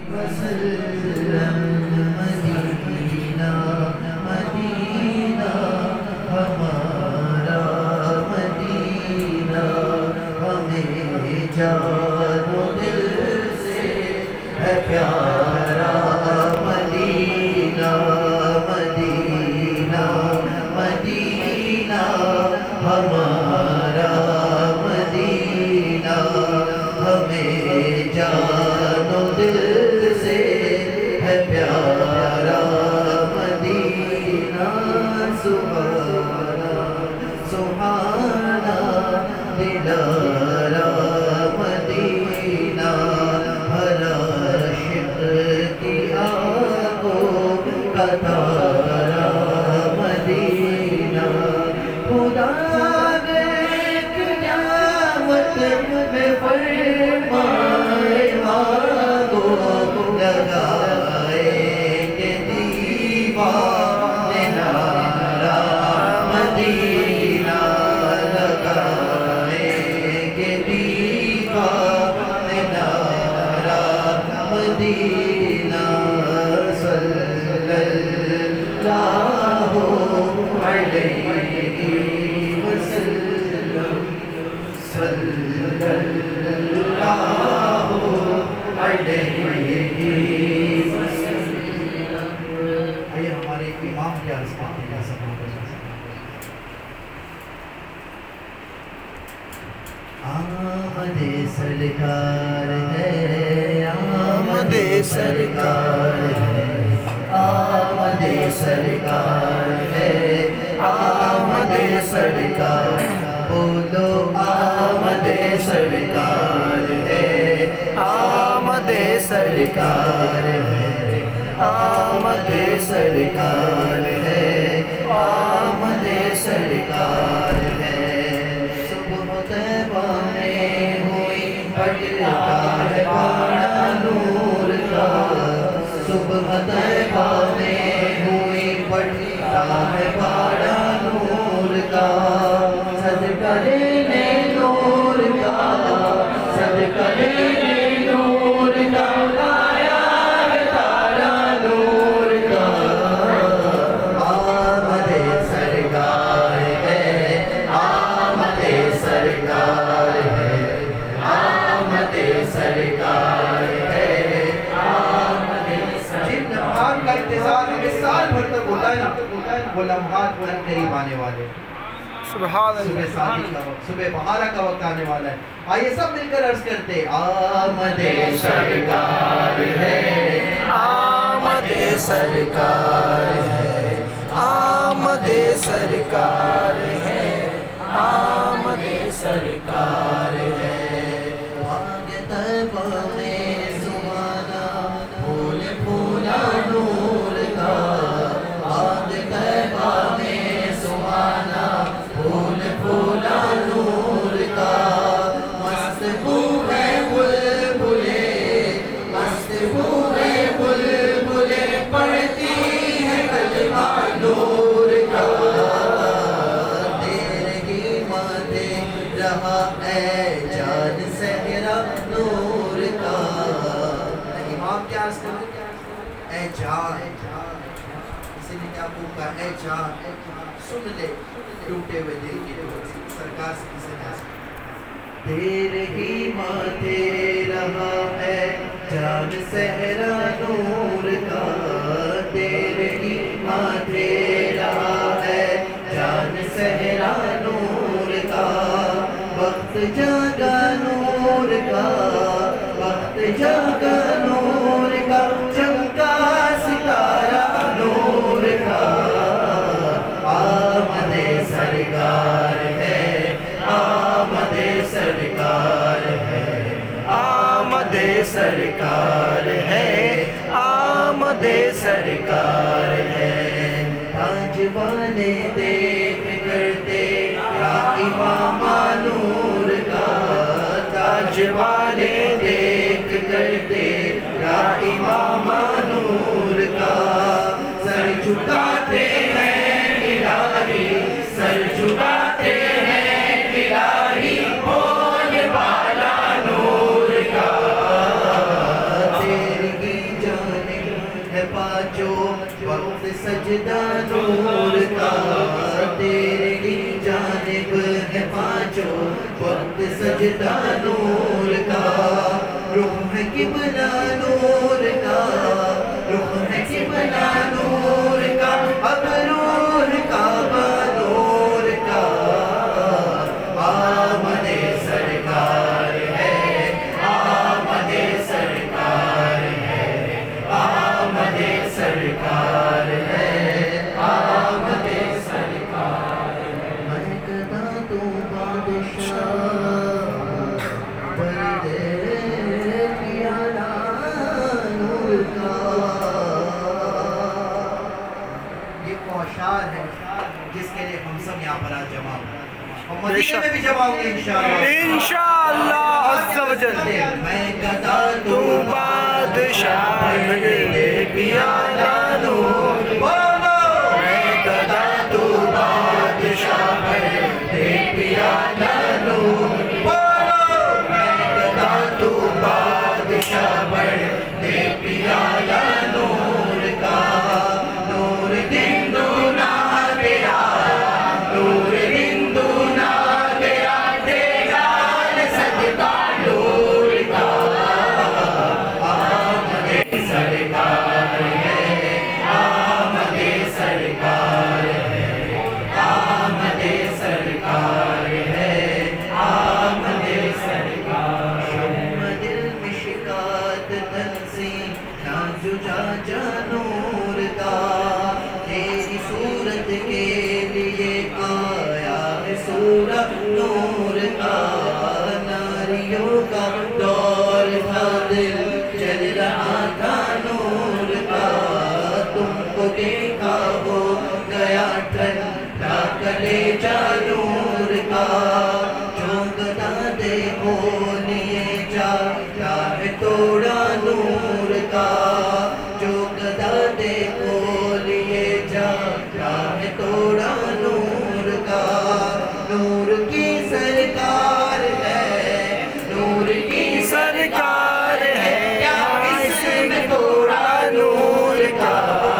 وسلم مدینہ مدینہ ہمارا مدینہ ہمیں جان و دل سے ہے پیارا مدینہ مدینہ مدینہ ہمارا مدینہ ہمیں جان و دل سے ہے پیارا مدینہ سبحانہ سبحانہ دلارا مدینہ ہر عاشق کی آنکھوں کا تارا مدینہ خدا نے قیامت میں فرمائے مانگو لگائیں گے دیوانے نعرہ مدینہ لگائیں گے دیوانے نعرہ مدینہ صلی اللہ علیہ وسلم صلی اللہ علیہ وسلم۔ آئیے ہمارے امام کے عرض کرتے ہیں سب آمد سرکار ہے آمد سرکار ہے آمد سرکار ہے آمد سرکار بولو آمد سرکار ہے آمد سرکار ہے آمد سرکار ہے آمد سرکار ہے صبح طیبہ میں ہوئی پھٹتا ہے باڑا نور کا صبح طیبہ میں ہوئی پھٹتا ہے باڑا نور کا صدقہ لینے نور کا صدقہ لینے نور کا آیا ہے تارا نور کا آمد سرکار ہے آمد سرکار ہے آمد سرکار ہے آمد سرکار جن لمحات کا انتظار ہمیں سال بھر تک ہوتا ہے وہ لمحات بہت قریب آنے والے سبحان صبح صادق کا وقت صبح بہارہ کا وقت آنے والا ہے آئیے سب مل کر عرض کرتے آمد سرکار ہے آمد سرکار ہے آمد سرکار ہے آمد سرکار ہے آگ طیبہ میں سمانا پھول پھولا نور کا آگ طیبہ میں سمانا پھول پھولا نور کا مست بوئے بلبلے مست بوئے بلبلے پڑھتی ہے کلمہ نور کا تیرے ہی ماتے رہا اے جان صحرا نور کا امام کیا عرض کرتے اے جان کسی نے کیا پوکا اے جان سن لے ٹوٹے ہوئے دل کی دعا سرکار سے کسی نے عرض تیرے ہی ماتے رہا ہے جان صحرا نور کا تیرے ہی ماتے رہا ہے جان صحرا نور کا وقت جاگا نور کا وقت جاگا نور کا چمکا ستارہ نور کا آمد سرکار ہے آمد سرکار ہے آمد سرکار ہے آمد سرکار ہے تاج والے دیکھ کرتے یا امام نور کا تاج والے دیکھ کرتے یا امام نور کا سر جھکاتے ہیں الہی سر جھکاتے ہیں الہی بولنے والا نور کا تیری ہے پانچوں وقت سجدہ نور کا، تیرے ہی جانب ہے پانچوں وقت سجدہ نور کا، رخ ہے قبلہ نور کا، رخ ہے قبلہ نور کا، اب روح کعبہ نور کا، آمد سرکار ہے، آمد سرکار ہے، آمد سرکار ہے، آمد سرکار ہے۔ میں گدا تو بادشاہ پردے پیالہ نور کا۔ یہ وہ اشعار ہے جس کے لیے ہم سب یہاں پر آج جمع ہوئے، اور مدینے میں بھی جمع ہوں گے انشاءاللہ انشاءاللہ عز و جل۔ میں گدا تو بادشاہ پردے پیالہ نور، میں گدا تو بادشاہ پردے پیالہ نور، میں گدا تو بادشاہ پردے پیالہ نور کا، نور دن دونا تیرا، نور دن دونا تیرا، تیرا صدقہ نور کا، آمد سرکار ہے، آمد سرکار ہے، آمد سرکار ہے، آمد سرکار ہے۔ شم دل مشکات تنزیم نازجا جانور کا، تیری صورت کے لیے آیا ہے صورت نور کا، ناریوں کا دور تھا دل چل رہا تھا نور کا، تم کو دیکھا ہو گیا ٹھنڈا کلیجہ نور کا، جو گدا دے ہو لیے جا ہے توڑا نور کا، جو گدا دے ہو لیے جا ہے توڑا نور کا، نور کی سرکار ہے، نور کی سرکار ہے کیا اس میں توڑا نور کا،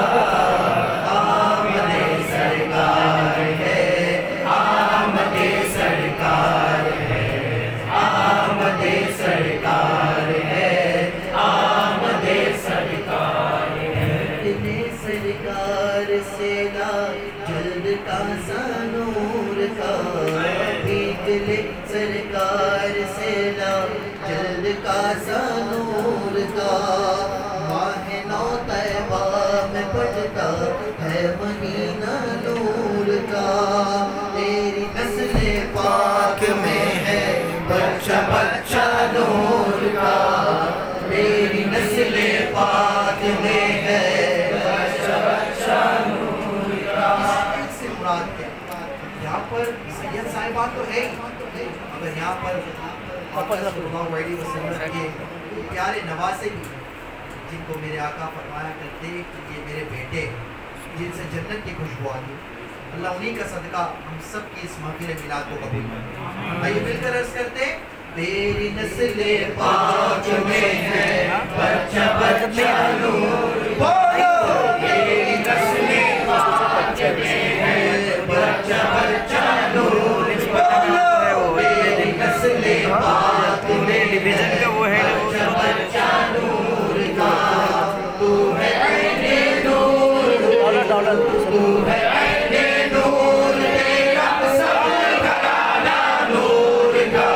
آمد سرکار ہے، آمد سرکار ہے، آمد سرکار ہے، آمد سرکار ہے۔ اتنے سرکار سے لا جلد کا سا نور کا، بھیگ لے سرکار سے لا جلد کا سا نور کا، ماہ نو طیبہ میں پڑتا ہے مہینہ نور کا، تیری نسل پاک میں ہے بچہ بچہ نور کا، تیری نسل پاک میں ہے بچہ بچہ نور کا۔ اس سے مراد کیا؟ یہاں پر سید صاحبان تو ہے ہی، مگر یہاں پر آقا صلی اللہ علیہ وسلم کے پیارے نواسے بھی، جن کو میرے آقا فرمایا کرتے کہ یہ میرے بیٹے جن سے جنت کی خوشبو آتی، اللہ انہی کا صدقہ ہم سب کی اس محفل میلاد کو قبول کرے۔ آئیے مل کر عرض کرتے ہیں، تیری نسل پاک میں ہے بچہ بچہ نور، بولو تیری نسل پاک میں ہے بچہ بچہ نور، بولو تیری نسل پاک میں ہے بچہ بچہ نور کا، تو ہے عین نور، تو ہے عین نور، تیرا سب گھرانہ نور کا،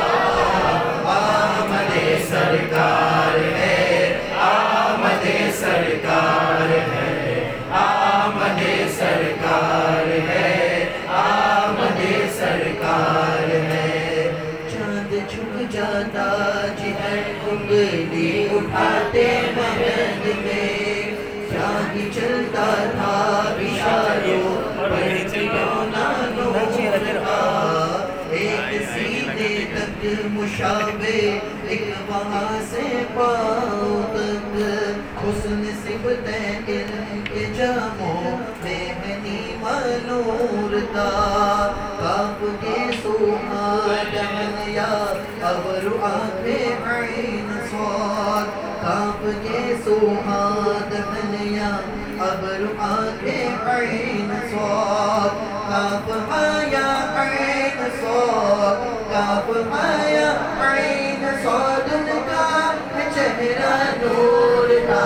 آمد سرکار ہے، آمد سرکار ہے، آمد سرکار ہے، آمد سرکار ہے۔ چاند جھک جاتا جدھر انگلی اٹھاتے مہد میں، ہی چلتا تھا اشاروں پہچانا نور کا، ایک سینے تک مشابہ ایک وہاں سے پاؤں تک، حسن صفتیں ان کے جاموں میں ہے نیمہ نور کا، کاف کے سوما دہن یا ابر آنکھ عین صاد، کاف کے سوہاد دہنیا ابر آنکھیں عین صاد کاف آیا عین صاد کاف آیا عین صاد ان کا چہرہ نور کا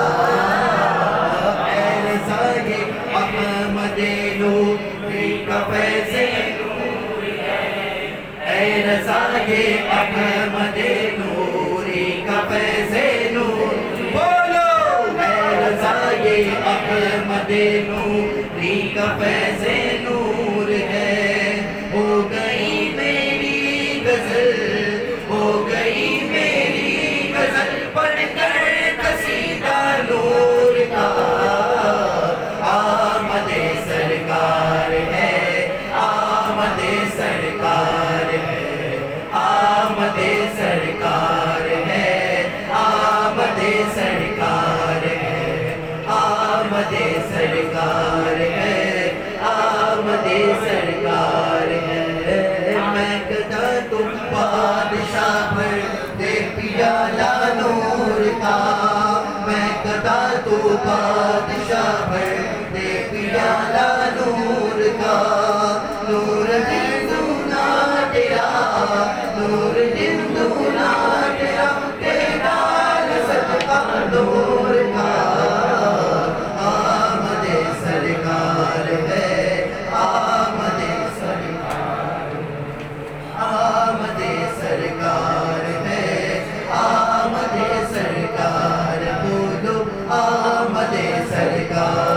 اے رضائے احمد نوری کا فیض نور ہے اے رضائے احمد نوری کا فیض نور بولو اے رضائے احمد نوری کا فیض نور ہے ہو گئی میری غزل ہو گئی میری غزل پڑھ کر قصیدہ نور کا آمد سرکار ہے آمد سرکار ہے آمد سرکار ہے آمد سرکار ہے آمد سرکار ہے آمد سرکار ہے میں کہتا تم بادشاہ بھر دے پیالہ نور کا میں کہتا تو بادشاہ بھر دے پیالہ نور کا نور ہندونا تیرا نور ہندونا تیرا تیرا صدقہ نور کا آمد سرکار ہے آمد سرکار آمد سرکار ہے آمد سرکار بولو آمد سرکار